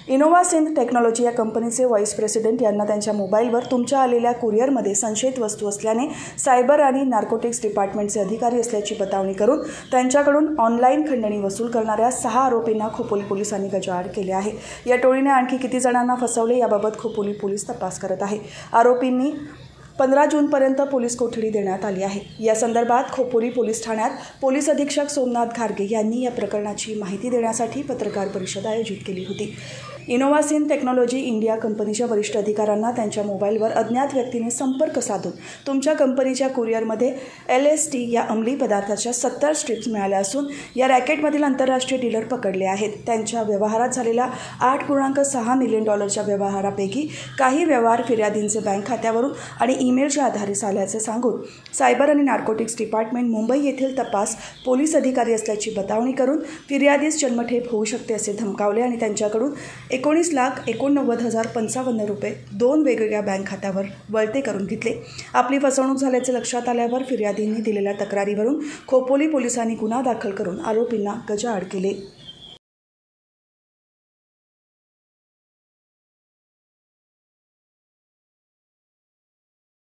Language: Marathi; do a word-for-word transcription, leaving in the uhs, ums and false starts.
इनोवा सिंध टेक्नॉलॉजी या कंपनीचे व्हाईस प्रेसिडेंट यांना त्यांच्या मोबाईलवर तुमच्या आलेल्या कुरिअरमध्ये संशयित वस्तू असल्याने सायबर आणि नार्कोटिक्स डिपार्टमेंटचे अधिकारी असल्याची बतावणी करून त्यांच्याकडून ऑनलाईन खंडणी वसूल करणाऱ्या सहा आरोपींना खोपोली पोलिसांनी गजाआड केले आहे। या टोळीने आणखी किती जणांना फसवले याबाबत खोपोली पोलीस तपास करत आहे। आरोपींनी पंधरा जूनपर्यंत पोलीस कोठडी देण्यात आली आहे। या संदर्भात खोपोली पोलीस ठाण्यात पोलीस अधीक्षक सोमनाथ घारगे यांनी या प्रकरणाची माहिती देण्यासाठी पत्रकार परिषद आयोजित केली होती। इनोवा सिंध टेक्नॉलॉजी इंडिया कंपनीच्या वरिष्ठ अधिकाऱ्यांना त्यांच्या मोबाईलवर अज्ञात व्यक्तीने संपर्क साधून तुमच्या कंपनीच्या कुरिअरमध्ये एल एस टी या अंमली पदार्थाच्या सत्तर स्ट्रिप्स मिळाल्या असून या रॅकेटमधील आंतरराष्ट्रीय डीलर पकडले आहेत। त्यांच्या व्यवहारात झालेल्या आठ पूर्णांक सहा मिलियन डॉलरच्या व्यवहारापैकी काही व्यवहार फिर्यादींचे बँक खात्यावरून आणि ईमेलच्या आधारे झाल्याचे सांगून सायबर आणि नार्कोटिक्स डिपार्टमेंट मुंबई येथील तपास पोलीस अधिकारी असल्याची बतावणी करून फिर्यादीस जन्मठेप होऊ शकते असे धमकावले आणि त्यांच्याकडून एकोणीस लाख एकोणनव्वद हजार पंचावन्न रुपये दोन वेगवेगळ्या बँक खात्यावर वळते करून घेतले। आपली फसवणूक झाल्याचे लक्षात आल्यावर फिर्यादींनी दिलेल्या तक्रारीवरून खोपोली पोलिसांनी गुन्हा दाखल करून आरोपींना गजाआड केले।